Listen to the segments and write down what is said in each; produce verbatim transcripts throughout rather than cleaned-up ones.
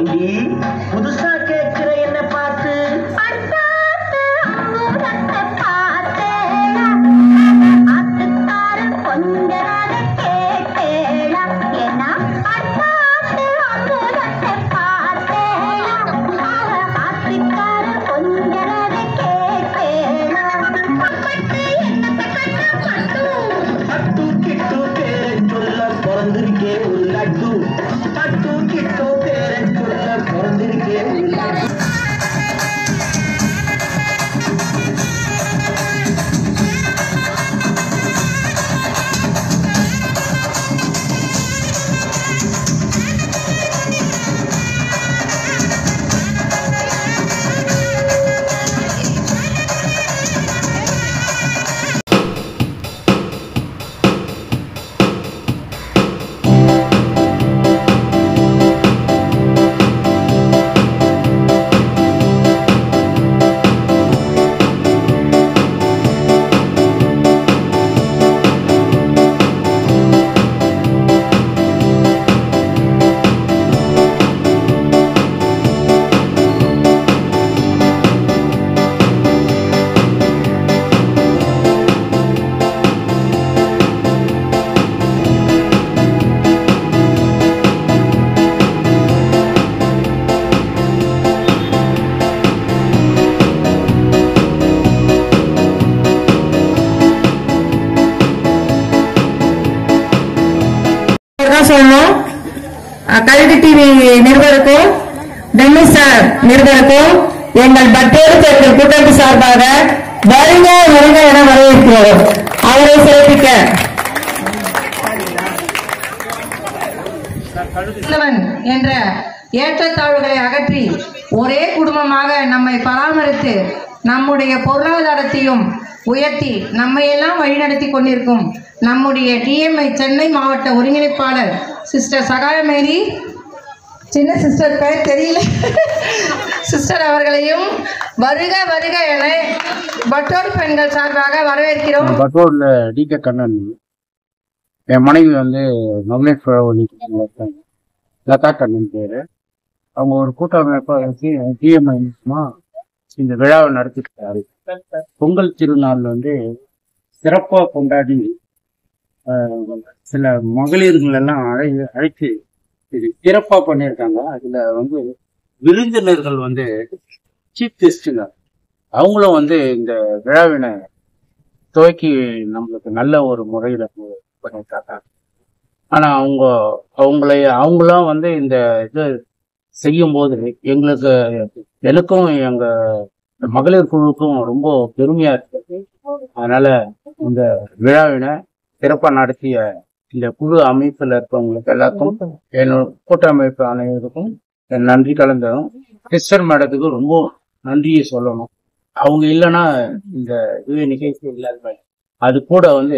ஏண்டி புதுசா கேட்கிற என்ன பார்த்து கல்வி டிவி நிருபருக்கும் டென்னிஸ் சார் நிருபருக்கும் எங்கள் பட்டேறு தேர்தல் கூட்டணி சார்பாக வருக வருக என வரவேற்கிறோம். அவரை சிறப்பிக்க என்ற ஏற்றத்தாழ்வுகளை அகற்றி ஒரே குடும்பமாக நம்மை பராமரித்து நம்முடைய பொருளாதாரத்தையும் உயர்த்தி நம்மையெல்லாம் வழிநடத்தி கொண்டிருக்கும் நம்முடைய டிஎம்ஐ சென்னை மாவட்ட ஒருங்கிணைப்பாளர் சிஸ்டர் சகாயமேரி, சின்ன சிஸ்டர் பெயர் தெரியல, சிஸ்டர் அவர்களையும் வருக வருக என பட்டோர் பெண்கள் சார்பாக வரவேற்கிறோம். பட்டோர்ல டி கே கண்ணன், என் மனைவி வந்து நவனேஸ்வரவழி லதா கண்ணன் பேரு. அவங்க ஒரு கூட்டமைப்பா டிஎம்ஐ இந்த விழாவை நடத்திட்டாரு. பொங்கல் திருநாள் வந்து சிறப்பாக கொண்டாடி சில மகளிர்கள் எல்லாம் அழை அழைத்து இது சிறப்பா பண்ணியிருக்காங்க. அதுல வந்து விருந்தினர்கள் வந்து சீஃப் கெஸ்டுங்க, அவங்களும் வந்து இந்த விழாவினை துவக்கி நம்மளுக்கு நல்ல ஒரு முறையில பண்ணியிருக்காங்க. ஆனா அவங்க அவங்கள அவங்களாம் வந்து இந்த இது செய்யும் போது எங்களுக்கு எனக்கும் எங்க மகளிர் குழுவுக்கும் ரொம்ப பெருமையா இருக்கு. அதனால இந்த விழாவினை சிறப்பா நடத்திய இந்த குழு அமைப்புல இருக்கவங்களுக்கு எல்லாருக்கும் என்னோட கூட்டமைப்பு அனைவருக்கும் நன்றி கலந்ததும் சிஸ்டர் மேடத்துக்கு ரொம்ப நன்றியை சொல்லணும். அவங்க இல்லைன்னா இந்த இது நிகழ்ச்சி இல்லாத. அது கூட வந்து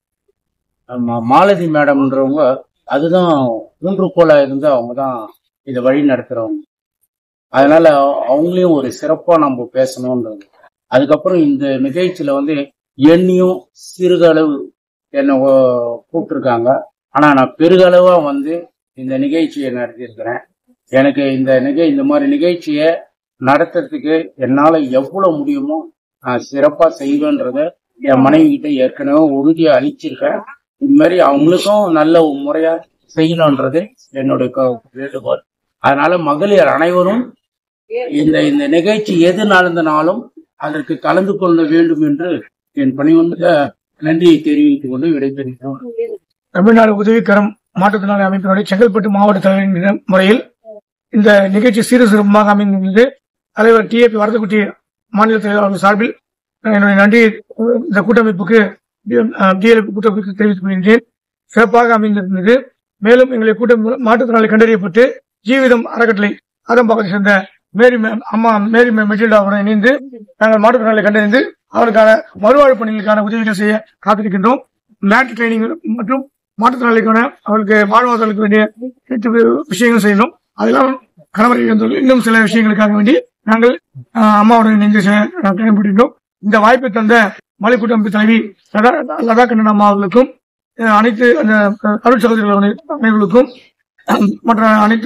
மாலதி மேடம்ன்றவங்க அதுதான் ஊன்றுகோலா இருந்து அவங்க தான் இதை வழி நடத்துறவங்க. அதனால அவங்களையும் ஒரு சிறப்பா நம்ம பேசணும்ன்றது. அதுக்கப்புறம் இந்த நிகழ்ச்சியில வந்து என்னையும் சிறுகளவு என்னை கூப்பிட்டுருக்காங்க. ஆனா நான் பெருகளவா வந்து இந்த நிகழ்ச்சியை நடத்தியிருக்கிறேன். எனக்கு இந்த நிகழ் இந்த மாதிரி நிகழ்ச்சியை நடத்துறதுக்கு என்னால எவ்வளவு முடியுமோ நான் சிறப்பா செய்வேன்றத என் மனைவி கிட்ட ஏற்கனவே உறுதியை அளிச்சிருக்கேன். இது மாதிரி அவங்களுக்கும் நல்ல முறையா செய்யணும்ன்றது என்னுடைய வேண்டுகோள். அதனால மகளிர் அனைவரும் இந்த இந்த நிகழ்ச்சி எது நடந்தனாலும் அதற்கு கலந்து கொள்ள வேண்டும் என்று என் பணிவந்த நன்றியை தெரிவித்துக் கொண்டு விடைபெறுகிறோம். தமிழ்நாடு உதவிக்கரம் மாற்றுத்திறனாளி அமைப்பினுடைய செங்கல்பட்டு மாவட்ட தலைவர் முறையில் இந்த நிகழ்ச்சி சீர சிறப்பாக அமைந்துள்ளது. தலைவர் டி ஏ பி வரதக்குட்டி மாநில தலைவர் அவர்கள் சார்பில் என்னுடைய நன்றியை இந்த கூட்டமைப்புக்கு கூட்டமைப்புக்கு தெரிவித்துக் கொள்கின்றேன். சிறப்பாக அமைந்திருந்தது. மேலும் எங்களுடைய கூட்டம் மாற்றுத்திறனாளி கண்டறியப்பட்டு ஜீவிதம் அறக்கட்டளை ஆதம்பாக்கத்தை சேர்ந்த மேரி அம்மா மேரி மெட்டில்டாவுடன் இணைந்து நாங்கள் மாற்றுத்திறனாளி கண்டறிந்து அவருக்கான மறுவாழ்வு பணிகளுக்கான உதவிகள் செய்ய காத்திருக்கின்றோம். மேட் ட்ரைனிங் மற்றும் மாற்றுத்திறனாளிக்கான அவர்களுக்கு வாழ்வாதாரங்களுக்கு வேண்டிய விஷயங்கள் செய்யணும். அதெல்லாம் கணவரை இன்னும் சில விஷயங்களுக்காக வேண்டி நாங்கள் அம்மாவுடன் இணைந்து பயன்படுகின்றோம். இந்த வாய்ப்பை தந்த மலை கூட்டமைப்பு தலைவி லதா கண்ணன் அம்மா அவர்களுக்கும் அனைத்து அந்த அருள் சகோதரர்களுக்கும் மற்ற அனைத்து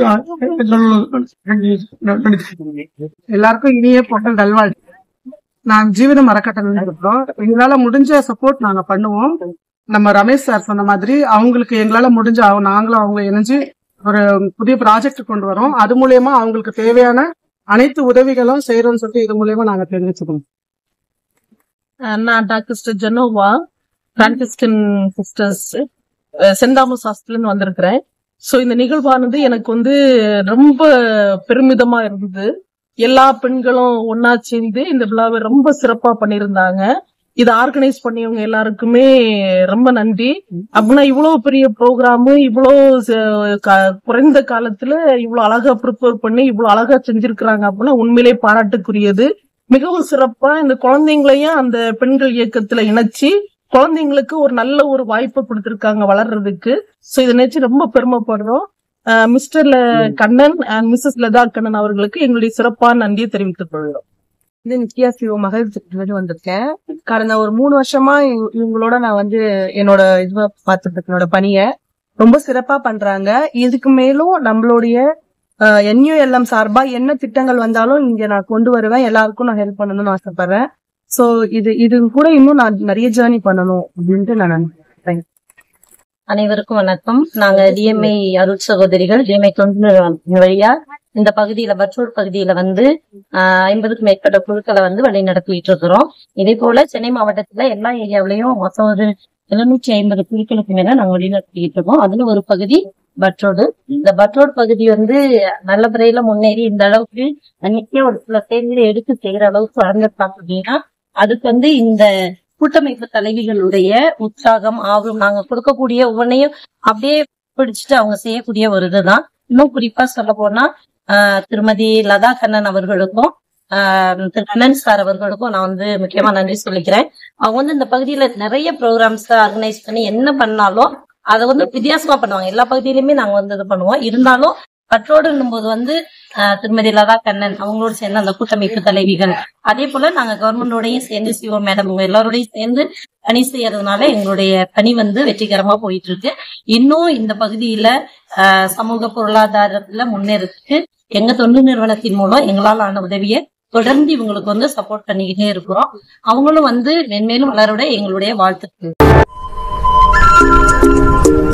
எல்லாருக்கும் இனிய பொங்கல் நல்வாழ்த்து. நாங்க ஜீவிதம் அறக்கட்டளை இருக்கிறோம். எங்களால முடிஞ்ச சப்போர்ட் நாங்க பண்ணுவோம். நம்ம ரமேஷ் சார் சொன்ன மாதிரி அவங்களுக்கு எங்களால முடிஞ்ச நாங்களும் அவங்க இணைஞ்சு ஒரு புதிய ப்ராஜெக்ட் கொண்டு வரோம். அது மூலியமா அவங்களுக்கு தேவையான அனைத்து உதவிகளும் செய்யறோம்னு சொல்லிட்டு இது மூலியமா நாங்க தெரிவிச்சுக்கோம். நான் doctor sister Genova, Franciscan sisters Saint Thomas hospital வந்திருக்கிறேன். சோ இந்த நிகழ்வானது எனக்கு வந்து ரொம்ப பெருமிதமா இருந்தது. எல்லா பெண்களும் ஒன்னா சேர்ந்து இந்த விழாவை ரொம்ப சிறப்பா பண்ணியிருந்தாங்க. இதை ஆர்கனைஸ் பண்ணியவங்க எல்லாருக்குமே ரொம்ப நன்றி. அப்படின்னா இவ்வளவு பெரிய ப்ரோக்ராமு இவ்வளவு குறைந்த காலத்துல இவ்வளவு அழகா ப்ரிப்பேர் பண்ணி இவ்வளவு அழகா செஞ்சிருக்கிறாங்க அப்படின்னா உண்மையிலே பாராட்டுக்குரியது. மிகவும் சிறப்பா இந்த குழந்தைங்களையும் அந்த பெண்கள் இயக்கத்துல இணைச்சு குழந்தைங்களுக்கு ஒரு நல்ல ஒரு வாய்ப்பை கொடுத்திருக்காங்க வளர்றதுக்கு. சோ இதை நினைச்சு ரொம்ப பெருமைப்படுறோம். Mister Kannan and missus Latha Kannan அவர்களுக்கு எங்களுடைய சிறப்பான நன்றியை தெரிவித்துக் கொள்கிறோம். வந்து நித்யா சிவ மகளிர் திட்டத்துல வந்திருக்கேன். கடந்த ஒரு மூணு வருஷமா இவங்களோட நான் வந்து என்னோட இது பார்த்துட்டு என்னோட பணிய ரொம்ப சிறப்பா பண்றாங்க. இதுக்கு மேலும் நம்மளுடைய என்யூஎல்எம் சார்பா என்ன திட்டங்கள் வந்தாலும் இங்க நான் கொண்டு வருவேன். எல்லாருக்கும் நான் ஹெல்ப் பண்ணணும்னு ஆசைப்படுறேன். சோ இது இது கூட இன்னும் நான் நிறைய ஜேர்னி பண்ணணும் அப்படின்ட்டு நான் நினைக்கிறேன். அனைவருக்கும் வணக்கம். நாங்க டிஎம்ஐ அருள் சகோதரிகள் டிஎம்ஐ தொண்டு வழியா இந்த பகுதியில பற்றூர் பகுதியில வந்து ஆஹ் ஐம்பதுக்கும் மேற்பட்ட குழுக்களை வந்து வழி நடத்திட்டு இருக்கிறோம். இதே போல சென்னை மாவட்டத்துல எல்லா ஏரியாவிலையும் மொத்தம் ஒரு எழுநூற்றி ஐம்பது குழுக்களுக்கு மேல நாங்க வழி நடத்திட்டு இருக்கோம். அதுல ஒரு பகுதி பட்ரோடு. இந்த பட்ரோடு பகுதி வந்து நல்ல முறையில முன்னேறி இந்த அளவுக்கு அன்னைக்கே ஒரு சில செயல்களை எடுத்து செய்யற அளவுக்கு வளர்ந்துருக்காங்க அப்படின்னா அதுக்கு வந்து இந்த கூட்டமைப்பு தலைவிகளுடைய உற்சாகம் ஆகும். நாங்க கொடுக்கக்கூடிய ஒவ்வொன்றையும் அப்படியே பிடிச்சிட்டு அவங்க செய்யக்கூடிய ஒரு இதுதான். இன்னும் குறிப்பா சொல்ல போனா ஆஹ் திருமதி லதா கண்ணன் அவர்களுக்கும் ஆஹ் திரு கண்ணன் சார் அவர்களுக்கும் நான் வந்து முக்கியமா நன்றி சொல்லிக்கிறேன். அவங்க வந்து இந்த பகுதியில நிறைய ப்ரோக்ராம்ஸ் ஆர்கனைஸ் பண்ணி என்ன பண்ணாலும் அதை வந்து வித்தியாசமா பண்ணுவாங்க. எல்லா பகுதியிலுமே நாங்க வந்து இது பண்ணுவோம். இருந்தாலும் பற்றோடுன்னும் போது வந்து ஆஹ் திருமதி லதா கண்ணன் அவங்களோட சேர்ந்து அந்த கூட்டமைப்பு தலைவிகள், அதே போல நாங்க கவர்மெண்டோடையும் சேர்ந்து சிவோ மேடம் எல்லாரோடையும் சேர்ந்து பணி செய்யறதுனால எங்களுடைய பணி வந்து வெற்றிகரமா போயிட்டு இருக்கு. இன்னும் இந்த பகுதியில ஆஹ் சமூக பொருளாதாரத்துல முன்னேறதுக்கு எங்க தொண்டு நிறுவனத்தின் மூலம் எங்களால் ஆன உதவியை தொடர்ந்து இவங்களுக்கு வந்து சப்போர்ட் பண்ணிக்கிட்டே இருக்கிறோம். அவங்களும் வந்து மென்மேலும் வளரோட எங்களுடைய வாழ்த்துக்கள்.